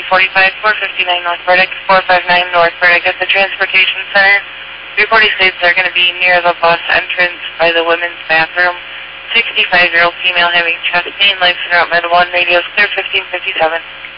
459 North Burdick, 459 North Burdick at the Transportation Center. Reporting states they're going to be near the bus entrance by the women's bathroom. 65-year-old female having chest pain, life center at Med 1, radios clear 1557.